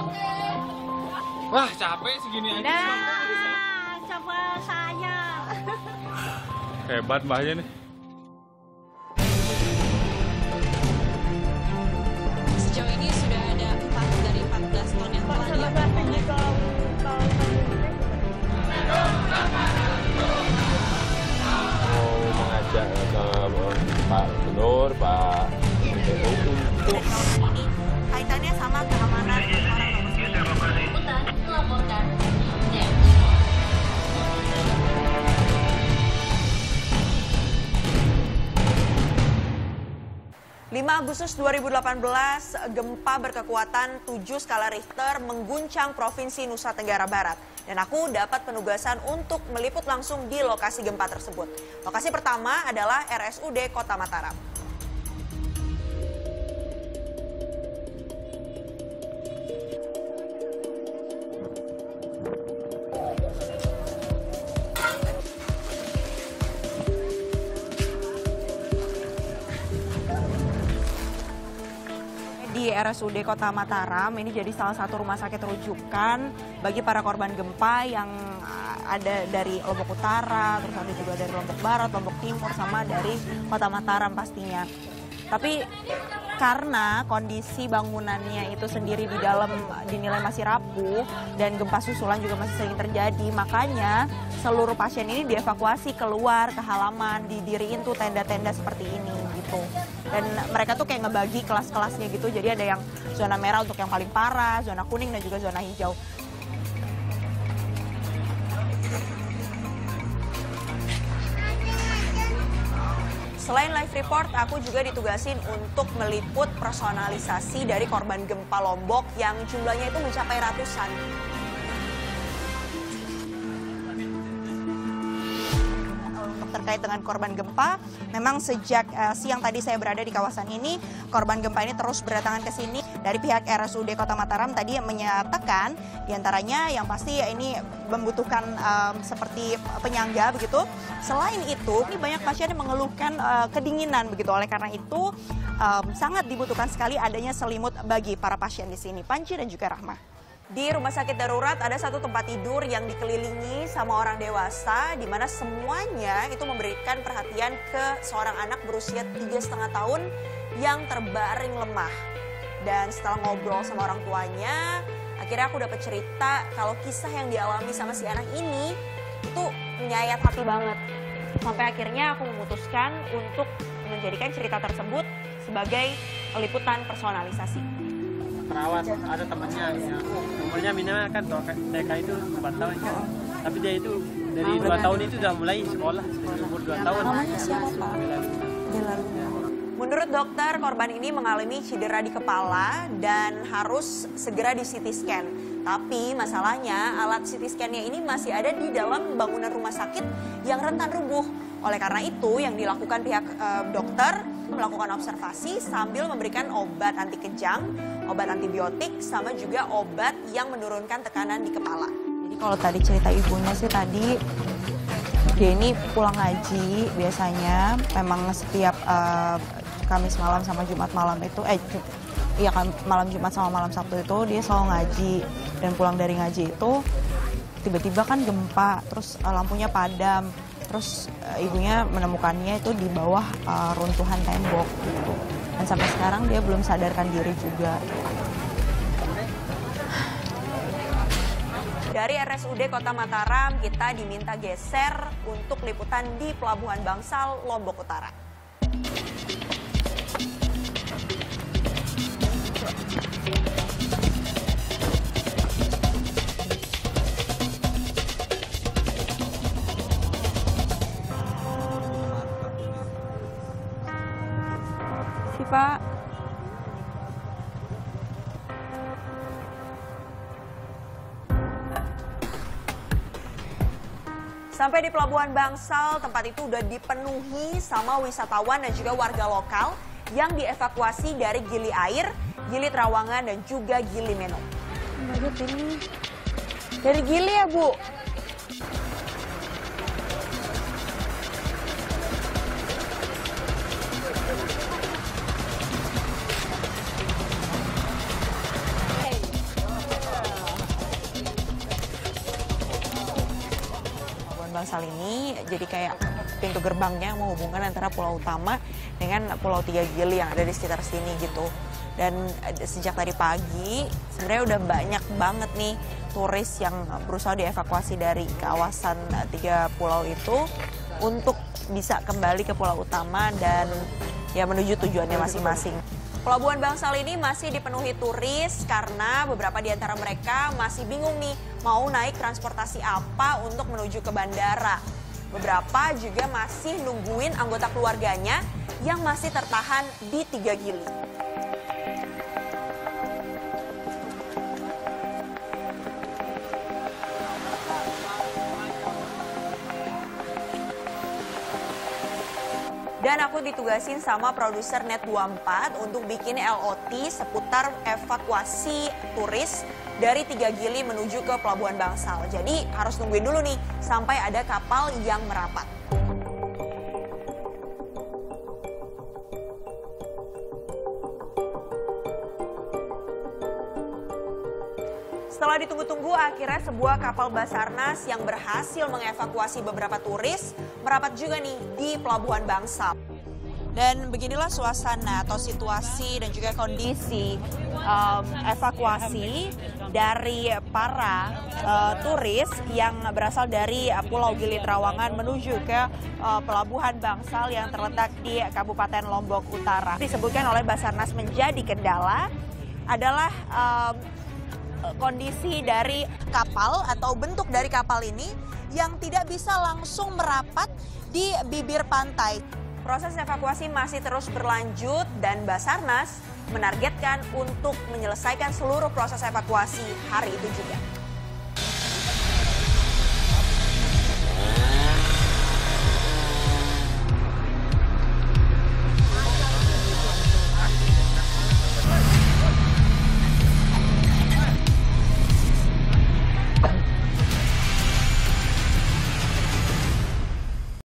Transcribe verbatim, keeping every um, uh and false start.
Wah, capek segini aja. Nah, coba saya. Hebat mbahnya nih. Sejauh ini sudah ada empat dari empat belas ton yang telah dievakuasi. Mau mengajak ke Pak Gubernur, Pak untuk Ini kaitannya sama keamanan orang Hutan melaporkan. lima Agustus dua ribu delapan belas, gempa berkekuatan tujuh skala Richter mengguncang Provinsi Nusa Tenggara Barat. Dan aku dapat penugasan untuk meliput langsung di lokasi gempa tersebut. Lokasi pertama adalah R S U D Kota Mataram. Di R S U D Kota Mataram, ini jadi salah satu rumah sakit rujukan bagi para korban gempa yang ada dari Lombok Utara, terus ada juga dari Lombok Barat, Lombok Timur, sama dari Kota Mataram pastinya. Tapi karena kondisi bangunannya itu sendiri di dalam dinilai masih rapuh dan gempa susulan juga masih sering terjadi, makanya seluruh pasien ini dievakuasi keluar ke halaman, didiriin tuh tenda-tenda seperti ini gitu. Dan mereka tuh kayak ngebagi kelas-kelasnya gitu, jadi ada yang zona merah untuk yang paling parah, zona kuning dan juga zona hijau. Selain live report, aku juga ditugasin untuk meliput personalisasi dari korban gempa Lombok yang jumlahnya itu mencapai ratusan. Terkait dengan korban gempa, memang sejak uh, siang tadi saya berada di kawasan ini, korban gempa ini terus berdatangan ke sini. Dari pihak R S U D Kota Mataram tadi menyatakan diantaranya yang pasti ini membutuhkan um, seperti penyangga begitu. Selain itu, ini banyak pasien yang mengeluhkan uh, kedinginan begitu. Oleh karena itu um, sangat dibutuhkan sekali adanya selimut bagi para pasien di sini. Panci dan juga Rahma. Di rumah sakit darurat ada satu tempat tidur yang dikelilingi sama orang dewasa, di mana semuanya itu memberikan perhatian ke seorang anak berusia tiga setengah tahun yang terbaring lemah. Dan setelah ngobrol sama orang tuanya, akhirnya aku dapat cerita kalau kisah yang dialami sama si anak ini itu menyayat hati banget. Sampai akhirnya aku memutuskan untuk menjadikan cerita tersebut sebagai liputan personalisasi. Perawat ada temannya yang umurnya minimal kan T K itu empat tahun kan, tapi dia itu dari dua tahun itu sudah mulai sekolah dari umur dua tahun. Namanya siapa? Menurut dokter, korban ini mengalami cedera di kepala dan harus segera di C T scan. Tapi masalahnya alat C T scan-nya ini masih ada di dalam bangunan rumah sakit yang rentan rubuh. Oleh karena itu yang dilakukan pihak e, dokter melakukan observasi sambil memberikan obat anti kejang, obat antibiotik, sama juga obat yang menurunkan tekanan di kepala. Jadi kalau tadi cerita ibunya sih tadi, dia ini pulang ngaji biasanya, memang setiap uh, Kamis malam sama Jumat malam itu, eh iya kan malam Jumat sama malam Sabtu itu dia selalu ngaji. Dan pulang dari ngaji itu tiba-tiba kan gempa, terus uh, lampunya padam. Terus uh, ibunya menemukannya itu di bawah uh, runtuhan tembok gitu. Dan sampai sekarang dia belum sadarkan diri juga. Dari R S U D Kota Mataram kita diminta geser untuk liputan di Pelabuhan Bangsal, Lombok Utara. Pak. Sampai di Pelabuhan Bangsal, tempat itu udah dipenuhi sama wisatawan dan juga warga lokal yang dievakuasi dari Gili Air, Gili Trawangan, dan juga Gili Meno. Lihat ini. Dari Gili ya, Bu? Bangsal ini jadi kayak pintu gerbangnya menghubungkan antara pulau utama dengan Pulau Tiga Gili yang ada di sekitar sini gitu. Dan sejak tadi pagi sebenarnya udah banyak banget nih turis yang berusaha dievakuasi dari kawasan tiga pulau itu untuk bisa kembali ke pulau utama dan ya menuju tujuannya masing-masing. Pelabuhan Bangsal ini masih dipenuhi turis karena beberapa di antara mereka masih bingung nih mau naik transportasi apa untuk menuju ke bandara. Beberapa juga masih nungguin anggota keluarganya yang masih tertahan di Tiga Gili. Dan aku ditugasin sama produser Net dua puluh empat untuk bikin L O T seputar evakuasi turis dari Tiga Gili menuju ke Pelabuhan Bangsal. Jadi harus nungguin dulu nih sampai ada kapal yang merapat. Setelah ditunggu-tunggu, akhirnya sebuah kapal Basarnas yang berhasil mengevakuasi beberapa turis merapat juga nih di Pelabuhan Bangsal. Dan beginilah suasana atau situasi dan juga kondisi um, evakuasi dari para uh, turis yang berasal dari uh, Pulau Gili Trawangan menuju ke uh, Pelabuhan Bangsal yang terletak di Kabupaten Lombok Utara. Disebutkan oleh Basarnas menjadi kendala adalah um, kondisi dari kapal atau bentuk dari kapal ini yang tidak bisa langsung merapat di bibir pantai. Proses evakuasi masih terus berlanjut dan Basarnas menargetkan untuk menyelesaikan seluruh proses evakuasi hari itu juga.